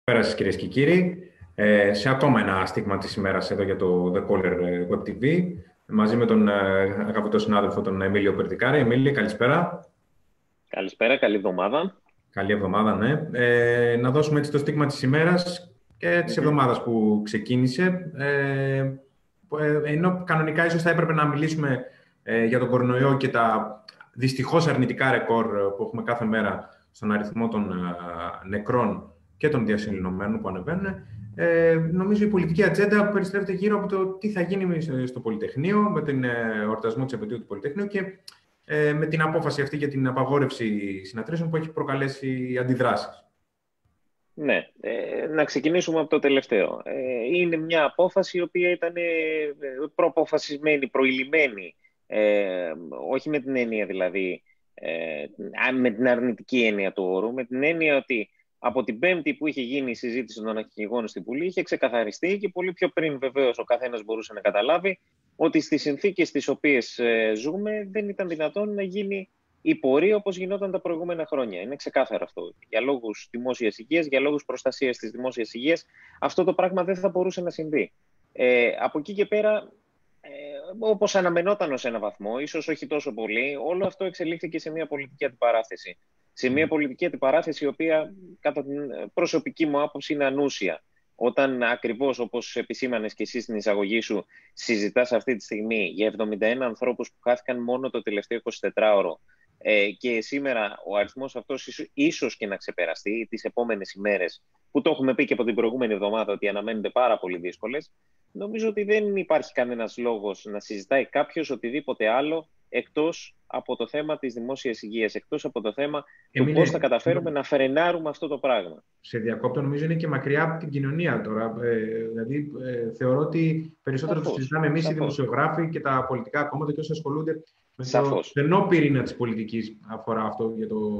Καλησπέρα σας κυρίες και κύριοι. Σε ακόμα ένα στίγμα της ημέρας εδώ για το The Caller Web TV, μαζί με τον αγαπητό συνάδελφο τον Εμίλιο Περτικάρη. Εμίλη, καλησπέρα. Καλησπέρα, καλή εβδομάδα. Καλή εβδομάδα, ναι. Να δώσουμε έτσι το στίγμα της ημέρας και της εβδομάδας που ξεκίνησε. Ενώ κανονικά ίσως θα έπρεπε να μιλήσουμε για τον κορονοϊό και τα δυστυχώς αρνητικά ρεκόρ που έχουμε κάθε μέρα στον αριθμό των νεκρών και των διασυλληνωμένων που ανεβαίνουν, νομίζω η πολιτική ατζέντα περιστρέφεται γύρω από το τι θα γίνει στο Πολυτεχνείο, με τον εορτασμό της επετείου του Πολυτεχνείου και με την απόφαση αυτή για την απαγόρευση συναθρήσεων που έχει προκαλέσει αντιδράσεις. Ναι, να ξεκινήσουμε από το τελευταίο. Είναι μια απόφαση η οποία ήταν προαποφασισμένη, προηλυμένη, όχι με την έννοια δηλαδή, με την αρνητική έννοια του όρου, με την έννοια ότι από την Πέμπτη που είχε γίνει η συζήτηση των αρχηγών στην Βουλή, είχε ξεκαθαριστεί και πολύ πιο πριν βεβαίως ο καθένας μπορούσε να καταλάβει ότι στις συνθήκες τις οποίες ζούμε δεν ήταν δυνατόν να γίνει η πορεία όπως γινόταν τα προηγούμενα χρόνια. Είναι ξεκάθαρο αυτό. Για λόγους δημόσιας υγείας, για λόγους προστασίας της δημόσιας υγείας, αυτό το πράγμα δεν θα μπορούσε να συμβεί. Από εκεί και πέρα, όπως αναμενόταν ως ένα βαθμό, ίσως όχι τόσο πολύ, όλο αυτό εξελίχθηκε σε μια πολιτική αντιπαράθεση. Σε μια πολιτική αντιπαράθεση, η οποία, κατά την προσωπική μου άποψη, είναι ανούσια. Όταν ακριβώς, όπως επισήμανες και εσύ στην εισαγωγή σου, συζητάς αυτή τη στιγμή για 71 ανθρώπους που χάθηκαν μόνο το τελευταίο 24ωρο, και σήμερα ο αριθμός αυτός ίσως και να ξεπεραστεί τις επόμενες ημέρες, που το έχουμε πει και από την προηγούμενη εβδομάδα ότι αναμένονται πάρα πολύ δύσκολες, νομίζω ότι δεν υπάρχει κανένας λόγος να συζητάει κάποιος οτιδήποτε άλλο εκτός από το θέμα της δημόσιας υγείας, εκτός από το θέμα του πώς θα καταφέρουμε να φρενάρουμε αυτό το πράγμα. Σε διακόπτω, νομίζω είναι και μακριά από την κοινωνία τώρα. Δηλαδή, θεωρώ ότι περισσότερο το συζητάμε εμείς οι δημοσιογράφοι και τα πολιτικά κόμματα και όσοι ασχολούνται με το στενό πυρήνα της πολιτικής αφορά αυτό. Για το...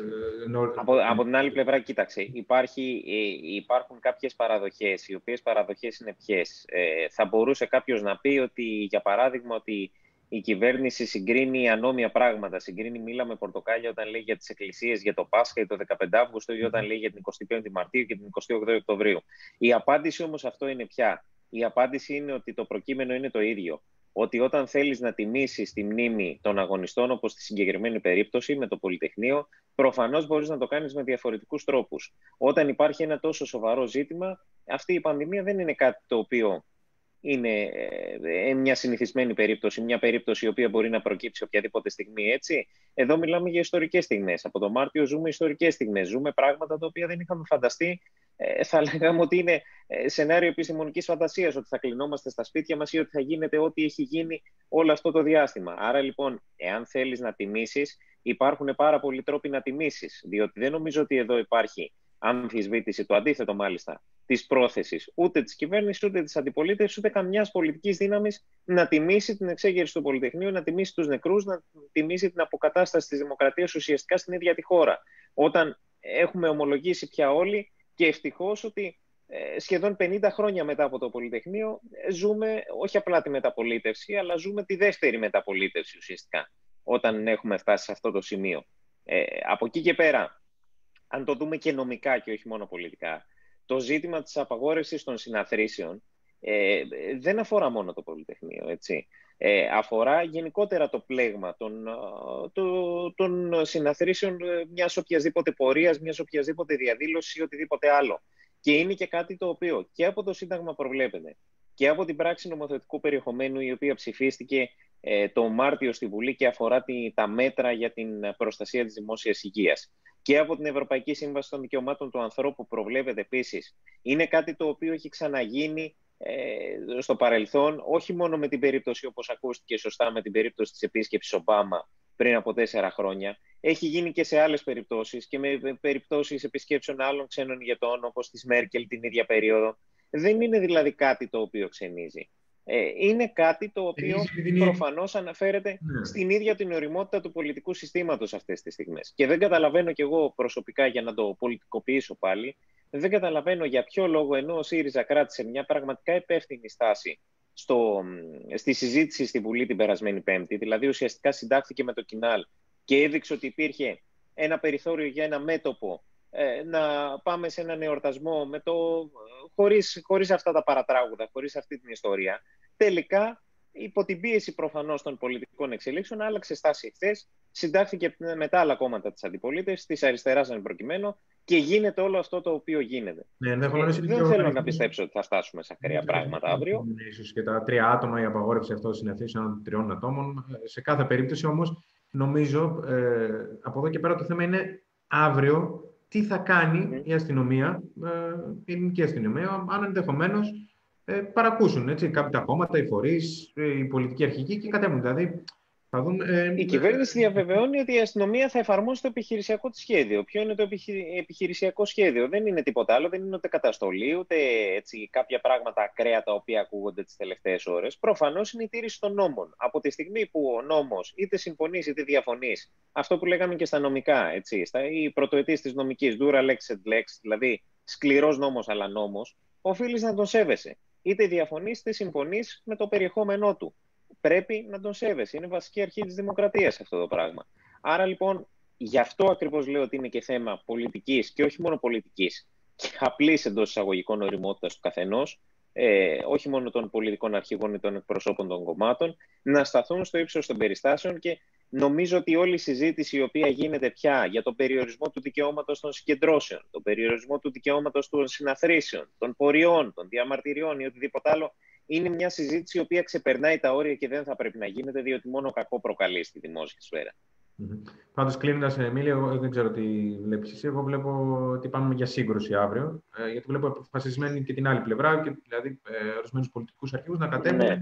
από την άλλη πλευρά, κοίταξε, υπάρχουν κάποιες παραδοχές, οι οποίες παραδοχές είναι ποιες. Θα μπορούσε κάποιος να πει ότι, για παράδειγμα, ότι η κυβέρνηση συγκρίνει ανώμια πράγματα. Συγκρίνει μήλα με πορτοκάλια όταν λέει για τις εκκλησίες, για το Πάσχα ή το 15 Αύγουστο ή όταν λέει για την 25η Μαρτίου και την 28η Οκτωβρίου. Η απάντηση όμως αυτό είναι ποια? Η απάντηση είναι ότι το προκείμενο είναι το ίδιο. Ότι όταν θέλεις να τιμήσεις τη μνήμη των αγωνιστών, όπως στη συγκεκριμένη περίπτωση με το Πολυτεχνείο, προφανώς μπορείς να το κάνεις με διαφορετικούς τρόπους. Όταν υπάρχει ένα τόσο σοβαρό ζήτημα, αυτή η πανδημία δεν είναι κάτι το οποίο είναι μια συνηθισμένη περίπτωση, μια περίπτωση η οποία μπορεί να προκύψει οποιαδήποτε στιγμή, έτσι. Εδώ μιλάμε για ιστορικές στιγμές. Από το Μάρτιο ζούμε ιστορικές στιγμές. Ζούμε πράγματα τα οποία δεν είχαμε φανταστεί. Θα λέγαμε ότι είναι σενάριο επιστημονικής φαντασίας, ότι θα κλεινόμαστε στα σπίτια μας ή ότι θα γίνεται ό,τι έχει γίνει όλο αυτό το διάστημα. Άρα λοιπόν, εάν θέλεις να τιμήσεις, υπάρχουν πάρα πολλοί τρόποι να τιμήσεις. Διότι δεν νομίζω ότι εδώ υπάρχει αμφισβήτηση, το αντίθετο μάλιστα, της πρόθεσης ούτε της κυβέρνησης, ούτε της αντιπολίτευσης, ούτε καμιάς πολιτικής δύναμης να τιμήσει την εξέγερση του Πολυτεχνείου, να τιμήσει τους νεκρούς, να τιμήσει την αποκατάσταση της δημοκρατίας ουσιαστικά στην ίδια τη χώρα. Όταν έχουμε ομολογήσει πια όλοι, και ευτυχώς, ότι σχεδόν 50 χρόνια μετά από το Πολυτεχνείο ζούμε όχι απλά τη μεταπολίτευση, αλλά ζούμε τη δεύτερη μεταπολίτευση ουσιαστικά, όταν έχουμε φτάσει σε αυτό το σημείο. Από εκεί και πέρα, αν το δούμε και νομικά και όχι μόνο πολιτικά, το ζήτημα της απαγόρευσης των συναθρήσεων δεν αφορά μόνο το Πολυτεχνείο, έτσι. Αφορά γενικότερα το πλέγμα των συναθρήσεων μιας οποιασδήποτε πορείας, μιας οποιασδήποτε διαδήλωσης ή οτιδήποτε άλλο. Και είναι και κάτι το οποίο και από το Σύνταγμα προβλέπεται και από την πράξη νομοθετικού περιεχομένου, η οποία ψηφίστηκε το Μάρτιο στη Βουλή και αφορά τα μέτρα για την προστασία της δημόσιας υγείας, και από την Ευρωπαϊκή Σύμβαση των Δικαιωμάτων του Ανθρώπου προβλέπεται επίσης. Είναι κάτι το οποίο έχει ξαναγίνει στο παρελθόν, όχι μόνο με την περίπτωση, όπως ακούστηκε σωστά, με την περίπτωση της επίσκεψης Ομπάμα πριν από 4 χρόνια. Έχει γίνει και σε άλλες περιπτώσεις και με περιπτώσεις επισκέψεων άλλων ξένων ηγετών, όπως της Μέρκελ την ίδια περίοδο. Δεν είναι δηλαδή κάτι το οποίο ξενίζει. Είναι κάτι το οποίο προφανώς αναφέρεται στην ίδια την ωριμότητα του πολιτικού συστήματος αυτές τις στιγμές. Και δεν καταλαβαίνω κι εγώ προσωπικά, για να το πολιτικοποιήσω πάλι, δεν καταλαβαίνω για ποιο λόγο, ενώ ο ΣΥΡΙΖΑ κράτησε μια πραγματικά υπεύθυνη στάση στη συζήτηση στη Βουλή την περασμένη Πέμπτη, δηλαδή ουσιαστικά συντάχθηκε με το Κινάλ και έδειξε ότι υπήρχε ένα περιθώριο για ένα μέτωπο να πάμε σε έναν εορτασμό χωρίς αυτά τα παρατράγουδα, χωρίς αυτή την ιστορία. Τελικά, υπό την πίεση προφανώς των πολιτικών εξελίξεων, άλλαξε στάση χθες, συντάχθηκε με τα άλλα κόμματα της αντιπολίτευσης, της αριστεράς εν προκειμένου, και γίνεται όλο αυτό το οποίο γίνεται. Δεν θέλω να πιστέψω ότι θα φτάσουμε σε ακραία πράγματα αύριο. Ίσως και τα 3 άτομα, η απαγόρευση αυτών των συναντήσεων 3 ατόμων. Σε κάθε περίπτωση όμως, νομίζω, από εδώ και πέρα το θέμα είναι αύριο τι θα κάνει η αστυνομία, η ελληνική αστυνομία, αν ενδεχομένως παρακούσουν κάποια κόμματα, οι φορείς, οι πολιτικοί αρχηγοί και κατέβουν. Δηλαδή, η κυβέρνηση διαβεβαιώνει ότι η αστυνομία θα εφαρμόσει το επιχειρησιακό της σχέδιο. Ποιο είναι το επιχειρησιακό σχέδιο? Δεν είναι τίποτα άλλο, δεν είναι ούτε καταστολή, ούτε έτσι, κάποια πράγματα ακραία τα οποία ακούγονται τις τελευταίες ώρες. Προφανώς είναι η τήρηση των νόμων. Από τη στιγμή που ο νόμος είτε συμφωνείς είτε διαφωνείς, αυτό που λέγαμε και στα νομικά, οι πρωτοετής της νομικής, dura lex et lex, δηλαδή σκληρός νόμος αλλά νόμος, οφείλεις να τον σέβεσαι. Είτε διαφωνείς είτε συμφωνείς με το περιεχόμενό του. Πρέπει να τον σέβεσαι. Είναι βασική αρχή της δημοκρατίας αυτό το πράγμα. Άρα λοιπόν, γι' αυτό ακριβώς λέω ότι είναι και θέμα πολιτικής και όχι μόνο πολιτικής, και απλής εντός εισαγωγικών ωριμότητας του καθενός, όχι μόνο των πολιτικών αρχηγών ή των εκπροσώπων των κομμάτων, να σταθούν στο ύψος των περιστάσεων. Και νομίζω ότι όλη η συζήτηση η οποία γίνεται πια για τον περιορισμό του δικαιώματος των συγκεντρώσεων, τον περιορισμό του δικαιώματος των συναθρήσεων, των ποριών, των διαμαρτυριών ή οτιδήποτε άλλο, είναι μια συζήτηση η οποία ξεπερνάει τα όρια και δεν θα πρέπει να γίνεται, διότι μόνο κακό προκαλεί στη δημόσια σφαίρα. Πάντως, κλείνοντας, Εμίλη, εγώ δεν ξέρω τι βλέπεις εσύ. Εγώ βλέπω ότι πάμε για σύγκρουση αύριο, γιατί βλέπω αποφασισμένη και την άλλη πλευρά, και δηλαδή ορισμένους πολιτικούς αρχηγούς να κατέβουν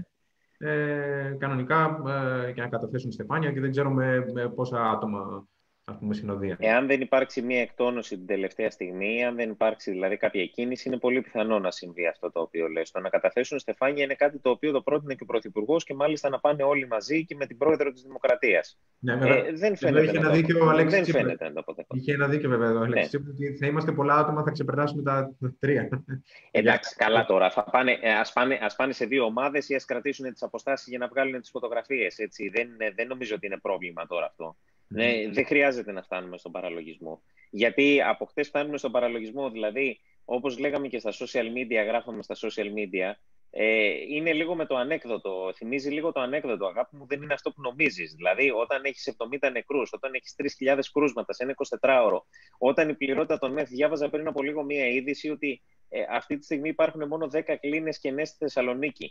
κανονικά και να καταθέσουν στεφάνια, και δεν ξέρω με πόσα άτομα, ας πούμε, συνοδεία. Εάν δεν υπάρξει μια εκτόνωση την τελευταία στιγμή, αν δεν υπάρξει δηλαδή κάποια κίνηση, είναι πολύ πιθανό να συμβεί αυτό το οποίο λες. Το να καταθέσουν στεφάνια είναι κάτι το οποίο το πρότεινε και ο Πρωθυπουργός, και μάλιστα να πάνε όλοι μαζί και με την πρόεδρο της Δημοκρατίας. Δεν φαίνεται να το αποδεχτώ. Είχε ένα δίκιο βέβαια εδώ, Αλέξης, ότι θα είμαστε πολλά άτομα, θα ξεπεράσουμε τα 3. Εντάξει, καλά τώρα. Ας πάνε σε 2 ομάδες ή ας κρατήσουν τις αποστάσεις για να βγάλουν τις φωτογραφίες. Δεν νομίζω ότι είναι πρόβλημα τώρα αυτό. Δεν χρειάζεται να φτάνουμε στον παραλογισμό. Γιατί από χτες φτάνουμε στον παραλογισμό, δηλαδή, όπως λέγαμε και στα social media, γράφαμε στα social media, είναι λίγο με το ανέκδοτο. Θυμίζει λίγο το ανέκδοτο, αγάπη μου, δεν είναι αυτό που νομίζεις. Δηλαδή, όταν έχεις 70 νεκρούς, όταν έχεις 3.000 κρούσματα σε ένα 24ωρο, όταν η πληρότητα των ΜΕΘ, διάβαζα πριν από λίγο μία είδηση ότι αυτή τη στιγμή υπάρχουν μόνο 10 κλίνες κενές στη Θεσσαλονίκη.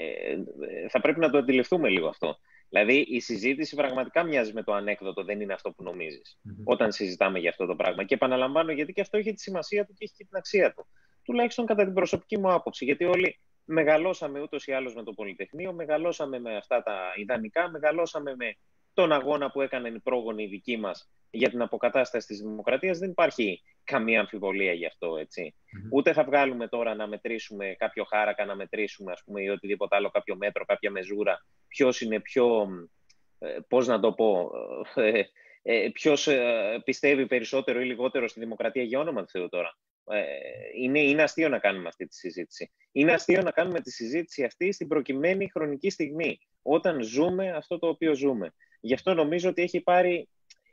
Θα πρέπει να το αντιληφθούμε λίγο αυτό. Δηλαδή, η συζήτηση πραγματικά μοιάζει με το ανέκδοτο, δεν είναι αυτό που νομίζεις, όταν συζητάμε για αυτό το πράγμα. Και επαναλαμβάνω, γιατί και αυτό έχει τη σημασία του και έχει και την αξία του. Τουλάχιστον κατά την προσωπική μου άποψη. Γιατί όλοι μεγαλώσαμε ούτως ή άλλως με το Πολυτεχνείο, μεγαλώσαμε με αυτά τα ιδανικά, μεγαλώσαμε με τον αγώνα που έκαναν οι πρόγονοι οι δικοί μας για την αποκατάσταση της δημοκρατίας. Δεν υπάρχει καμία αμφιβολία γι' αυτό, έτσι. Ούτε θα βγάλουμε τώρα να μετρήσουμε κάποιο χάρακα, να μετρήσουμε, ας πούμε, ή οτιδήποτε άλλο, κάποιο μέτρο, κάποια μεζούρα, ποιος είναι πιο, πώς να το πω, ποιος πιστεύει περισσότερο ή λιγότερο στη δημοκρατία, για όνομα του Θεού τώρα. Είναι αστείο να κάνουμε αυτή τη συζήτηση. Είναι αστείο να κάνουμε τη συζήτηση αυτή στην προκειμένη χρονική στιγμή, όταν ζούμε αυτό το οποίο ζούμε. Γι' αυτό νομίζω ότι έχει πάρει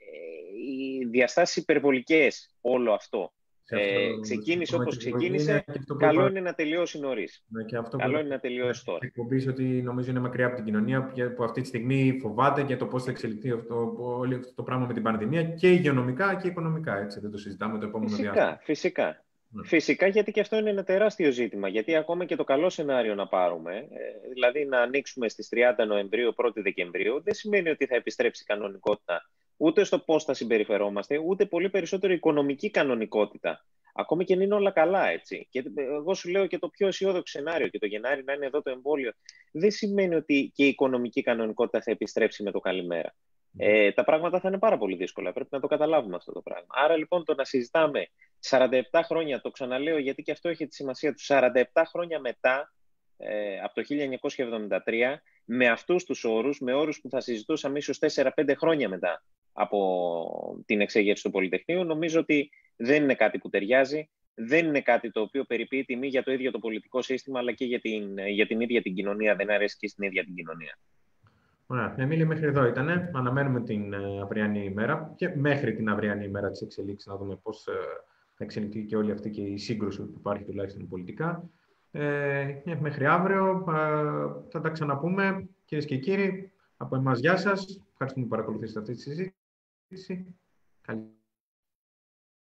οι διαστάσεις υπερβολικές όλο αυτό. Ξεκίνησε όπως ξεκίνησε, καλό είναι να τελειώσει νωρίς. Καλό είναι να τελειώσει τώρα. Εκπομπής ότι νομίζω είναι μακριά από την κοινωνία, που αυτή τη στιγμή φοβάται για το πώς θα εξελιχθεί όλο αυτό το πράγμα με την πανδημία, και υγειονομικά και οικονομικά. Έτσι, δεν το συζητάμε το επόμενο διάστημα. Φυσικά, γιατί και αυτό είναι ένα τεράστιο ζήτημα. Γιατί ακόμα και το καλό σενάριο να πάρουμε, δηλαδή να ανοίξουμε στις 30 Νοεμβρίου, 1η Δεκεμβρίου, δεν σημαίνει ότι θα επιστρέψει η κανονικότητα ούτε στο πώς θα συμπεριφερόμαστε, ούτε πολύ περισσότερο οικονομική κανονικότητα. Ακόμη και αν είναι όλα καλά, έτσι. Και εγώ σου λέω και το πιο αισιόδοξο σενάριο, και το Γενάρη να είναι εδώ το εμβόλιο, δεν σημαίνει ότι και η οικονομική κανονικότητα θα επιστρέψει με το καλημέρα. Τα πράγματα θα είναι πάρα πολύ δύσκολα. Πρέπει να το καταλάβουμε αυτό το πράγμα. Άρα λοιπόν, το να συζητάμε 47 χρόνια, το ξαναλέω γιατί και αυτό έχει τη σημασία του, 47 χρόνια μετά, από το 1973, με αυτούς τους όρους, με όρους που θα συζητούσαμε ίσως 4-5 χρόνια μετά από την εξέγερση του Πολυτεχνείου, νομίζω ότι δεν είναι κάτι που ταιριάζει, δεν είναι κάτι το οποίο περιποιεί τιμή για το ίδιο το πολιτικό σύστημα, αλλά και για την ίδια την κοινωνία, δεν αρέσει και στην ίδια την κοινωνία. Ωραία. Εμίλη, μέχρι εδώ ήτανε. Αναμένουμε την αυριανή ημέρα και μέχρι την αυριανή ημέρα της εξελίξης να δούμε πώς θα εξελιχθεί και όλη αυτή και η σύγκρουση που υπάρχει τουλάχιστον πολιτικά. Μέχρι αύριο θα τα ξαναπούμε. Κυρίες και κύριοι, από εμάς γεια σας. Ευχαριστούμε που παρακολουθήσατε αυτή τη συζήτηση. Καλή